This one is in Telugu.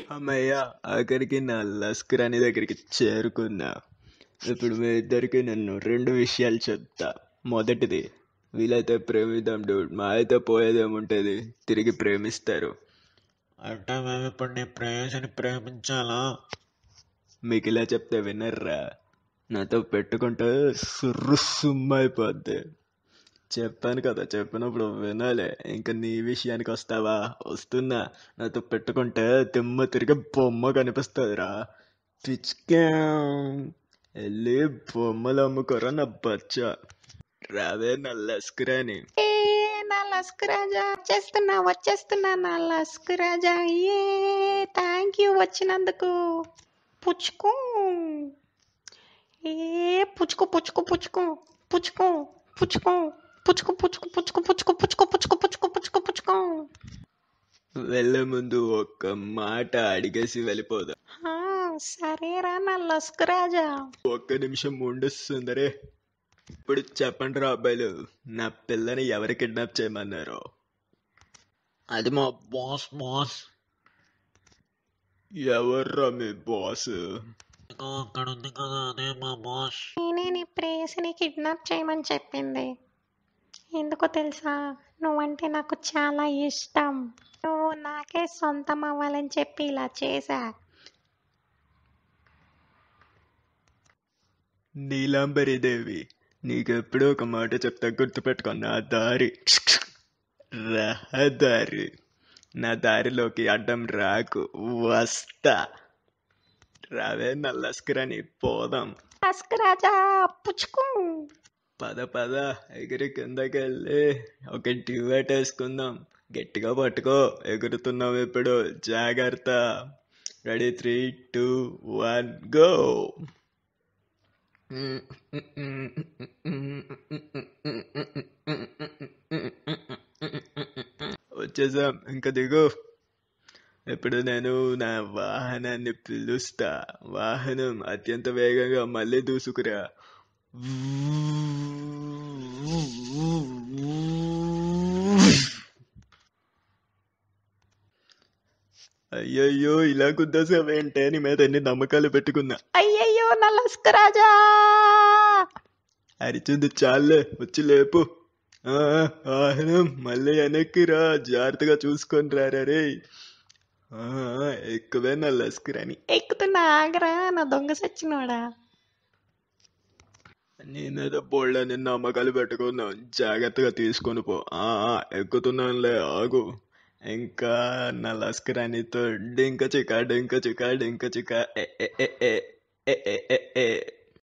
అమ్మయ్య, ఆఖరికి నా లస్కర్ అనే దగ్గరికి చేరుకున్నా. ఇప్పుడు మీ ఇద్దరికి నేను 2 విషయాలు చెప్తా. మొదటిది, వీలైతే ప్రేమిద్దాం డూడ్, మా అయితే పోయేదేముంటుంది, తిరిగి ప్రేమిస్తారు. అంటే మేము ఇప్పుడు నీ ప్రేయసిని ప్రేమించాలా? మీకు ఇలా చెప్తే వినర్రా. నాతో పెట్టుకుంటే సుమ్మైపోద్ది. చెప్పాను కదా, చెప్పినప్పుడు వినాలి. ఇంకా నీ విషయానికి వస్తావా? వస్తున్నా. నాతో పెట్టుకుంటే తిమ్మ తిరిగి బొమ్మ కనిపిస్తుందిరా. పిచ్కా వెళ్ళి బొమ్మలు అమ్ముకోరా నా బచ్చా. రావే నా లస్కరాని. నా లస్క్ రాజా వచ్చేస్తున్నా నా లస్క్ రాజా. థ్యాంక్ యూ వచ్చినందుకు. పుచ్చుకు పుచ్చుకు పుచ్చుకు పుచ్చుకు పుచ్చుకు పుచ్చుకు పుచ్చుకు పుచ్చుకు పుచ్చుకు పుచ్చుకు పుచ్చుకు పుచ్చుకు పుచ్చుకు పుచ్చుకు పుచ్చుకు. వెళ్ళే ముందు ఒక్క మాట అడిగేసి వెళ్ళిపోదా. సరేరా నా లస్క్ రాజా. ఒక్క నిమిషం ఉండు సుందరే. ఇప్పుడు చెప్పండి రా అబ్బాయిలు, నా పిల్లని ఎవరు కిడ్నాప్ చేయమన్నారు? అది మా బాస్. ఎవర్రా మీ బాస్? అక్కడ ఉంది కదా, అదే మా బాస్. నేనే నీ ప్రేయసిని కిడ్నాప్ చేయమని చెప్పింది. ఎందుకో తెలుసా? నువ్వంటే నాకు చాలా ఇష్టం. నువ్వు నాకే సొంతం అవ్వాలని చెప్పి ఇలా చేశా. నీలాంబరీదేవి, నీకెప్పుడూ ఒక మాట చెప్తా, గుర్తుపెట్టుకో. నా దారి రహదారి. నా దారిలోకి అడ్డం రాకు, వస్తా. రావే నా లస్కరాని, పోదాం. లస్క్ రాజా పుచ్చుకు. పద ఎగిరి కిందకెళ్ళి ఒక డ్యూయట్ వేసుకుందాం. గట్టిగా పట్టుకో, ఎగురుతున్నాం ఇప్పుడు. జాగ్రత్త. Ready, 3, 2, 1 go. వచ్చేసాం, ఇంకా దిగు. ఇప్పుడు నేను నా వాహనాన్ని పిలుస్తా. వాహనం అత్యంత వేగంగా మళ్ళీ దూసుకురా. అయ్యయ్యో, ఇలా గుద్దేసావేంటే? నీ మీద ఎన్ని నమ్మకాలు పెట్టుకున్నా. అయ్యయ్యో నా లస్క్ రాజా. అరిచింది చాలే, వచ్చి లేపు. వాహనం మళ్ళీ వెనక్కిరా, జాగ్రత్తగా చూసుకొని రారా రే. ఎక్కువే నా లస్కరాని. ఎక్కుతున్నా, ఆగరా నా దొంగ సచ్చినోడా. నీ మీద బోల్డని నమ్మకాలు పెట్టుకున్నాం, జాగ్రత్తగా తీసుకొని పో. ఎక్కుతున్నానులే, ఆగు. ఇంకా నా లస్కరానితో డింక చిక డింక చిక డింక చిక.